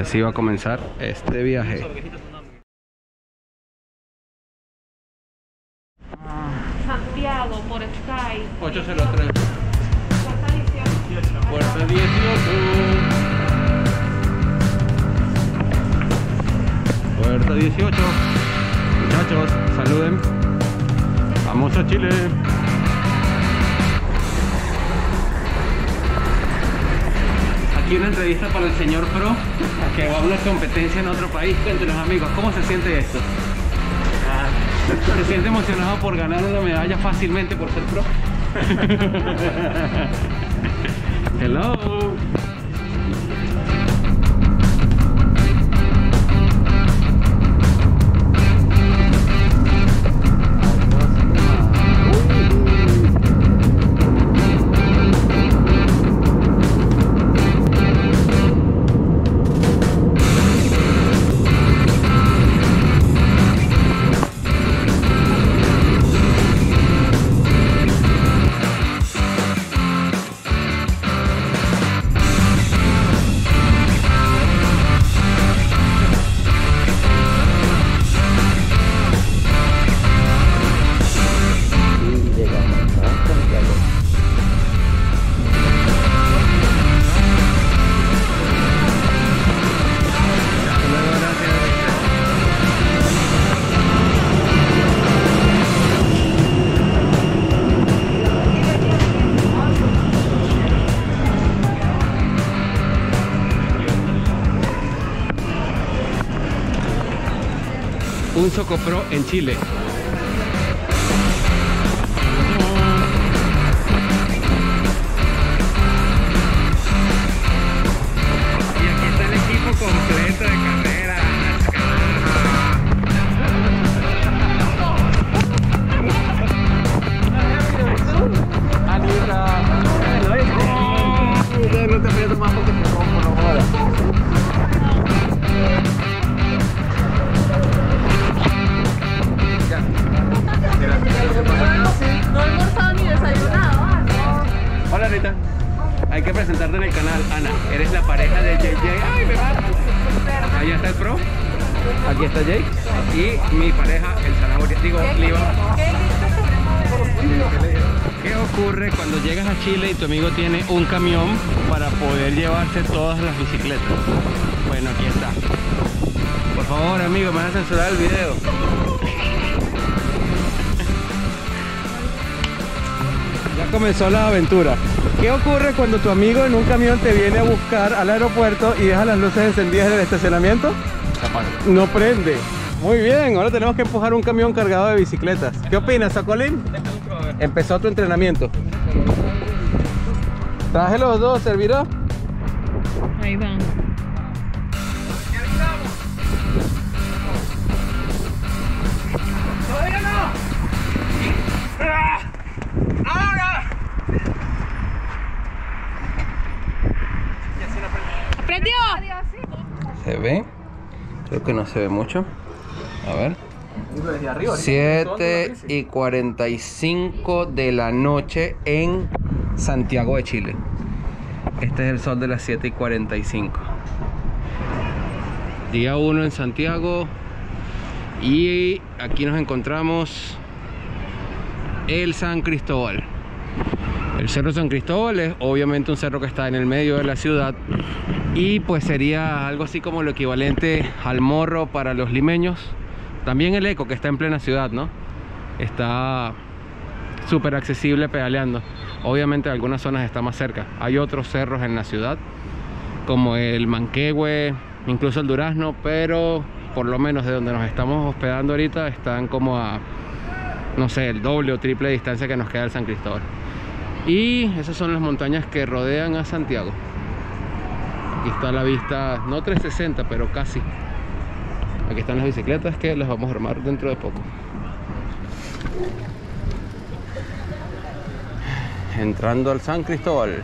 Así va a comenzar este viaje. Santiago por Sky. 803. Puerta 18. Puerta 18. Puerta 18. Muchachos, saluden. Vamos a Chile. Aquí una entrevista para el señor Pro, que va a una competencia en otro país. Cuéntenos, amigos, ¿cómo se siente esto? ¿Se siente emocionado por ganar una medalla fácilmente por ser pro? Hello. Un Socopro en Chile. Y aquí está el equipo completo de carreras. Anita. No te aprieto más porque te rompo, no jodas. No he almorzado ni desayunado. Hola Rita, hay que presentarte en el canal. Ana, eres la pareja de JJ. ¡Ay, me va! Allá está el Pro, aquí está Jake y mi pareja, el Zanahoria, digo, Liva. ¿Qué ocurre cuando llegas a Chile y tu amigo tiene un camión para poder llevarse todas las bicicletas? Bueno, aquí está. Por favor, amigo, me van a censurar el video. Ya comenzó la aventura. ¿Qué ocurre cuando tu amigo en un camión te viene a buscar al aeropuerto y deja las luces encendidas en el estacionamiento? No prende. Muy bien, ahora tenemos que empujar un camión cargado de bicicletas. ¿Qué opinas, Socolín? Empezó tu entrenamiento. Traje los dos, ¿servirá? Ahí van. ¡Todavía no! ¡Ahora! ¡Prendió! ¿Se ve? Creo que no se ve mucho. A ver. 7:45 de la noche en Santiago de Chile. Este es el sol de las 7:45. Día 1 en Santiago. Y aquí nos encontramos el San Cristóbal. El Cerro San Cristóbal es obviamente un cerro que está en el medio de la ciudad. Y pues sería algo así como lo equivalente al Morro para los limeños. También el Eco, que está en plena ciudad, ¿no? Está súper accesible pedaleando. Obviamente algunas zonas están más cerca. Hay otros cerros en la ciudad, como el Manquehue, incluso el Durazno, pero por lo menos de donde nos estamos hospedando ahorita están como a, no sé, el doble o triple distancia que nos queda el San Cristóbal. Y esas son las montañas que rodean a Santiago. Aquí está la vista, no 360, pero casi. Aquí están las bicicletas que las vamos a armar dentro de poco. Entrando al San Cristóbal.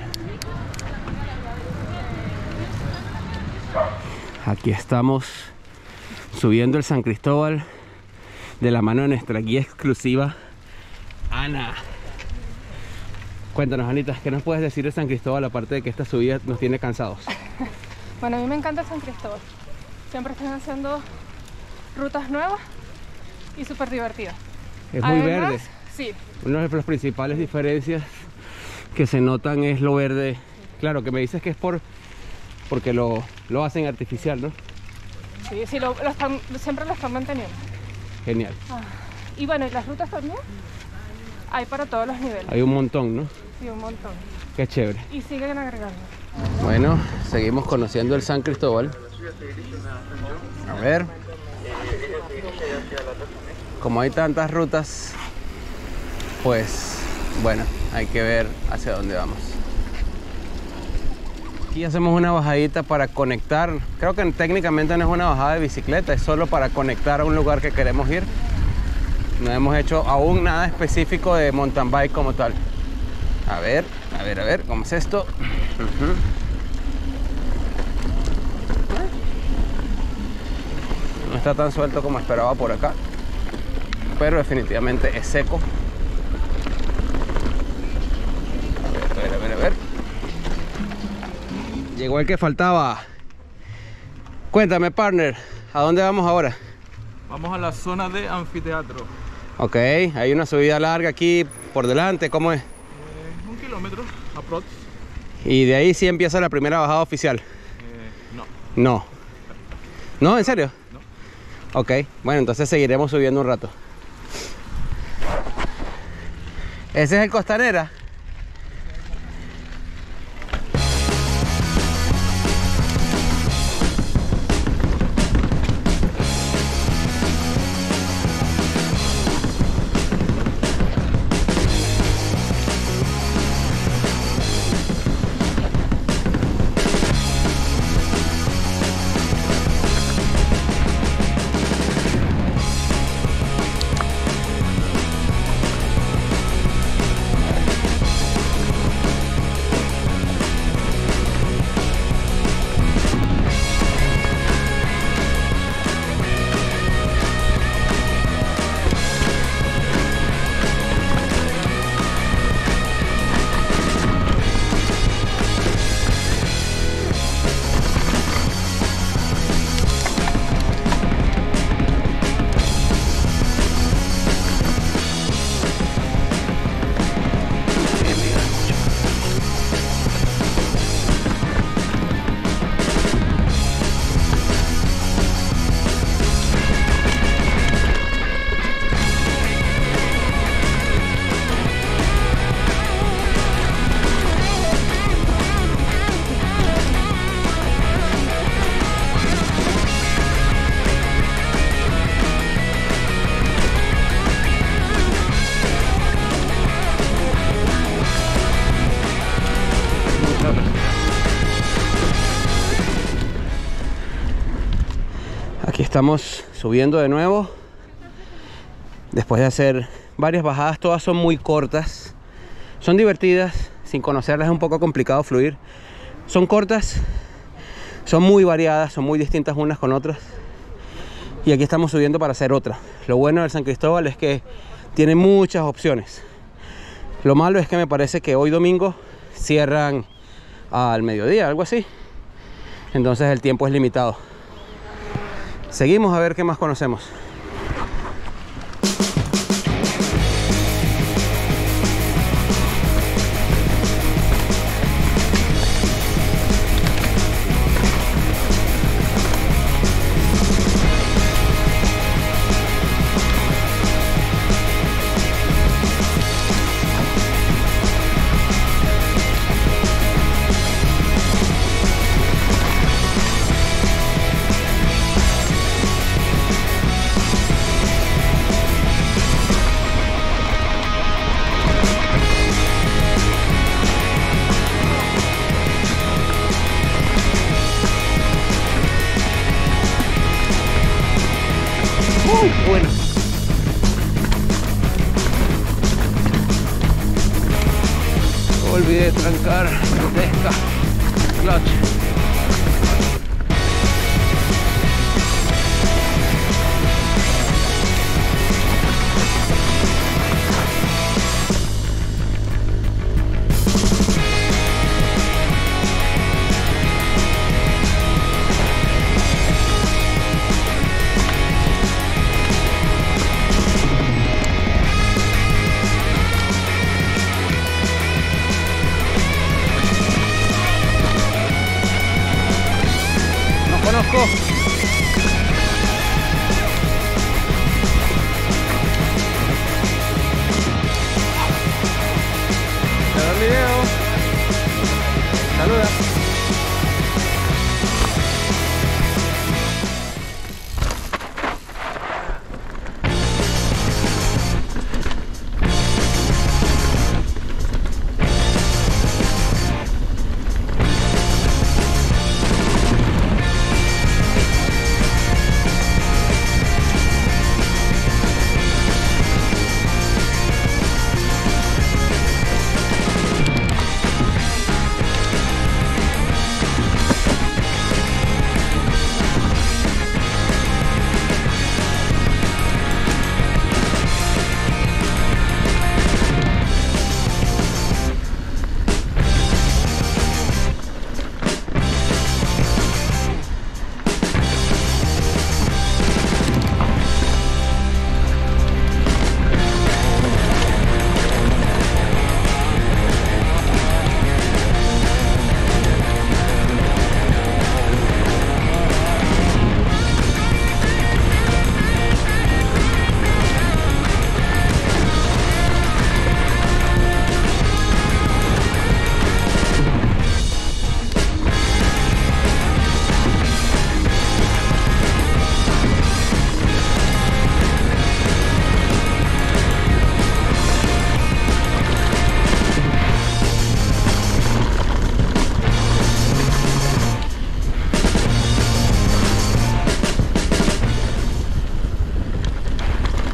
Aquí estamos subiendo el San Cristóbal de la mano de nuestra guía exclusiva, Ana. Cuéntanos, Anita, ¿qué nos puedes decir de San Cristóbal aparte de que esta subida nos tiene cansados? Bueno, a mí me encanta San Cristóbal. Siempre están haciendo rutas nuevas y súper divertidas. Es muy Además, verde. Sí. Una de las principales diferencias que se notan es lo verde. Claro, que me dices que es porque lo hacen artificial, ¿no? Sí, siempre lo están manteniendo. Genial. Y bueno, y las rutas también hay para todos los niveles. Hay un montón, ¿no? Sí, un montón. Qué chévere. Y siguen agregando. Bueno, seguimos conociendo el San Cristóbal. A ver. Como hay tantas rutas, pues bueno, hay que ver hacia dónde vamos. Aquí hacemos una bajadita para conectar. Creo que técnicamente no es una bajada de bicicleta, es solo para conectar a un lugar que queremos ir. No hemos hecho aún nada específico de mountain bike como tal. A ver, ¿cómo es esto? No está tan suelto como esperaba por acá, pero definitivamente es seco. A ver. Llegó el que faltaba. Cuéntame, partner, ¿a dónde vamos ahora? Vamos a la zona de anfiteatro. Ok, hay una subida larga aquí por delante, ¿cómo es? 1 kilómetro, aprox. Y de ahí sí empieza la primera bajada oficial. No. ¿No? ¿En serio? No. Ok, bueno, entonces seguiremos subiendo un rato. Ese es el Costanera. Aquí estamos subiendo de nuevo. Después de hacer varias bajadas, todas son muy cortas. Son divertidas, sin conocerlas es un poco complicado fluir. Son cortas, son muy variadas, son muy distintas unas con otras. Y aquí estamos subiendo para hacer otra. Lo bueno del San Cristóbal es que tiene muchas opciones. Lo malo es que me parece que hoy domingo cierran al mediodía, algo así. Entonces el tiempo es limitado. Seguimos a ver qué más conocemos. Bueno. Olvidé trancar pesca, clutch.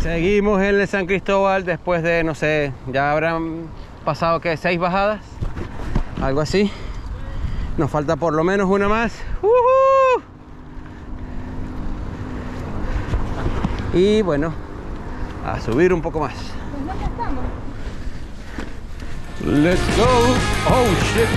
Seguimos en el San Cristóbal después de, no sé, ya habrán pasado, ¿qué? 6 bajadas, algo así. Nos falta por lo menos una más. Y bueno, a subir un poco más. Pues no, ya estamos. Let's go. Oh shit.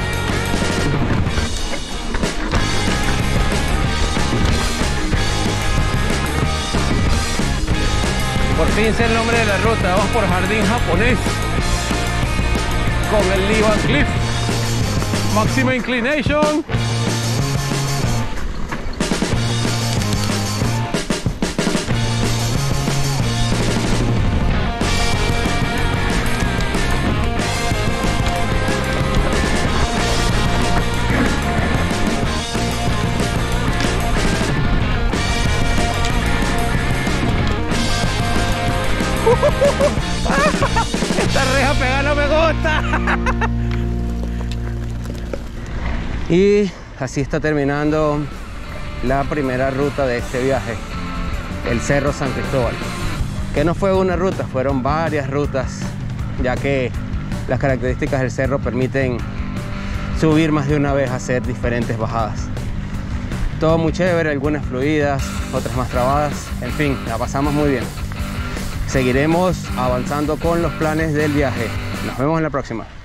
Por fin sé el nombre de la ruta. Vamos por Jardín Japonés con el Lee Van Cleef. Máxima inclination. Esta reja pegada no me gusta. Y así está terminando la primera ruta de este viaje, el Cerro San Cristóbal, que no fue una ruta, fueron varias rutas, ya que las características del cerro permiten subir más de una vez, hacer diferentes bajadas. Todo muy chévere, algunas fluidas, otras más trabadas, en fin, la pasamos muy bien. Seguiremos avanzando con los planes del viaje. Nos vemos en la próxima.